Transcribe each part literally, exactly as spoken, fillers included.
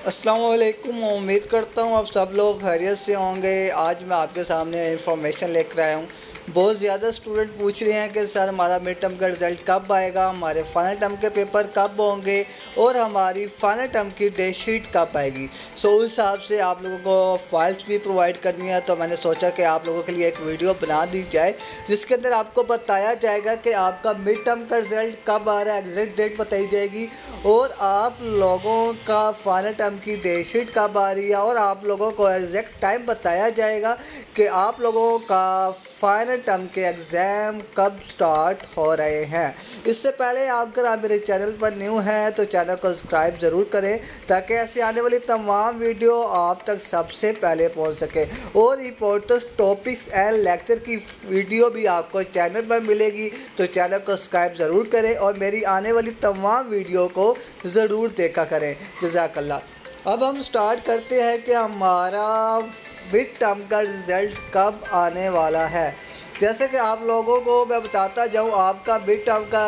अस्सलाम वालेकुम। उम्मीद करता हूँ आप सब लोग खैरियत से होंगे। आज मैं आपके सामने इंफॉर्मेशन लेकर आया हूँ। बहुत ज़्यादा स्टूडेंट पूछ रहे हैं कि सर हमारा मिड टर्म का रिज़ल्ट कब आएगा, हमारे फाइनल टर्म के पेपर कब होंगे और हमारी फाइनल टर्म की डेट शीट कब आएगी। सो उस हिसाब से आप लोगों को फाइल्स भी प्रोवाइड करनी है, तो मैंने सोचा कि आप लोगों के लिए एक वीडियो बना दी जाए जिसके अंदर आपको बताया जाएगा कि आपका मिड टर्म का रिज़ल्ट कब आ रहा है, एग्जैक्ट डेट बताई जाएगी और आप लोगों का फाइनल टर्म की डेट शीट कब आ रही है और आप लोगों को एग्जैक्ट टाइम बताया जाएगा कि आप लोगों का फाइनल टर्म के एग्ज़ाम कब स्टार्ट हो रहे हैं। इससे पहले अगर आप मेरे चैनल पर न्यू हैं तो चैनल को सब्सक्राइब ज़रूर करें ताकि ऐसे आने वाली तमाम वीडियो आप तक सबसे पहले पहुंच सके और इंपॉर्टेंट टॉपिक्स एंड लेक्चर की वीडियो भी आपको चैनल पर मिलेगी। तो चैनल को सब्सक्राइब ज़रूर करें और मेरी आने वाली तमाम वीडियो को ज़रूर देखा करें। जज़ाकल्लाह। अब हम स्टार्ट करते हैं कि हमारा मिड टर्म का रिज़ल्ट कब आने वाला है। जैसे कि आप लोगों को मैं बताता जाऊं, आपका मिड टर्म का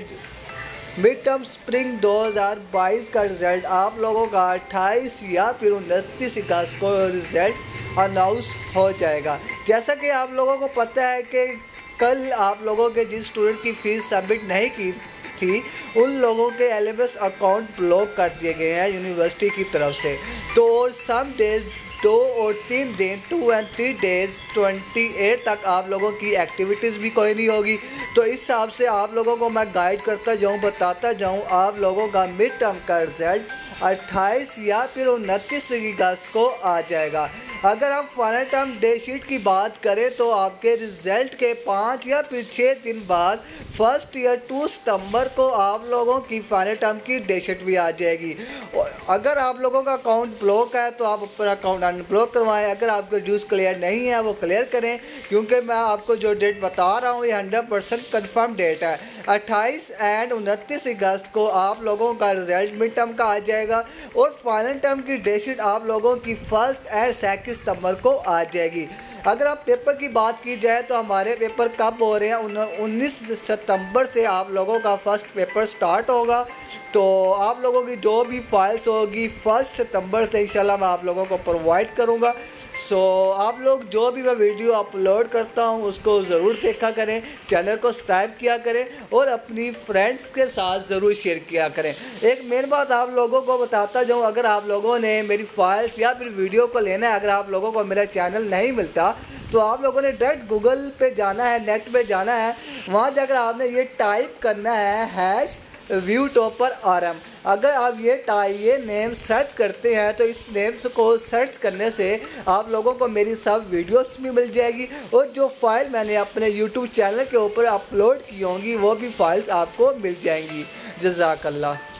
रिज़ल्ट मिड टर्म स्प्रिंग दो हज़ार बाईस का रिज़ल्ट आप लोगों का अट्ठाईस या फिर उनतीस अगस्त को रिज़ल्ट अनाउंस हो जाएगा। जैसा कि आप लोगों को पता है कि कल आप लोगों के जिस स्टूडेंट की फ़ीस सबमिट नहीं की थी उन लोगों के L M S account block कर दिए गए हैं यूनिवर्सिटी की तरफ से। तो सम डेज दो और तीन दिन two and three days twenty eight तक आप लोगों की एक्टिविटीज़ भी कोई नहीं होगी। तो इस हिसाब से आप लोगों को मैं गाइड करता जाऊं, बताता जाऊं, आप लोगों का मिड टर्म का रिज़ल्ट अट्ठाईस या फिर उनतीस अगस्त को आ जाएगा। अगर हम फाइनल टर्म डे शीट की बात करें तो आपके रिज़ल्ट के पाँच या फिर छः दिन बाद फर्स्ट ईयर टू सितंबर को आप लोगों की फाइनल टर्म की डे शीट भी आ जाएगी। अगर आप लोगों का अकाउंट ब्लॉक है तो आप अपना अकाउंट अनब्लॉक करवाएं। अगर आपके ड्यूज़ क्लियर नहीं है वो क्लियर करें, क्योंकि मैं आपको जो डेट बता रहा हूँ ये हंड्रेड परसेंट कन्फर्म डेट है। अट्ठाईस एंड उनतीस अगस्त को आप लोगों का रिज़ल्ट मिड टर्म का आ जाएगा और फाइनल टर्म की डे शीट आप लोगों की फर्स्ट एंड सेकंड सितंबर को आ जाएगी। अगर आप पेपर की बात की जाए तो हमारे पेपर कब हो रहे हैं, उन्नीस सितंबर से आप लोगों का फर्स्ट पेपर स्टार्ट होगा। तो आप लोगों की जो भी फाइल्स होगी फर्स्ट सितंबर से इंशाल्लाह मैं आप लोगों को प्रोवाइड करूंगा। सो आप लोग जो भी मैं वीडियो अपलोड करता हूं उसको ज़रूर देखा करें, चैनल को सब्सक्राइब किया करें और अपनी फ्रेंड्स के साथ ज़रूर शेयर किया करें। एक मेन बात आप लोगों को बताता जाऊं, अगर आप लोगों ने मेरी फाइल्स या फिर वीडियो को लेना है, अगर आप लोगों को मेरा चैनल नहीं मिलता तो आप लोगों ने डायरेक्ट गूगल पे जाना है, नेट पे जाना है, वहाँ जाकर आपने ये टाइप करना है hash view topper R M. अगर आप ये टाई ये नेम सर्च करते हैं तो इस नेम को सर्च करने से आप लोगों को मेरी सब वीडियोस भी मिल जाएगी और जो फाइल मैंने अपने यूट्यूब चैनल के ऊपर अपलोड की होंगी वो भी फाइल्स आपको मिल जाएंगी। जज़ाकल्लाह।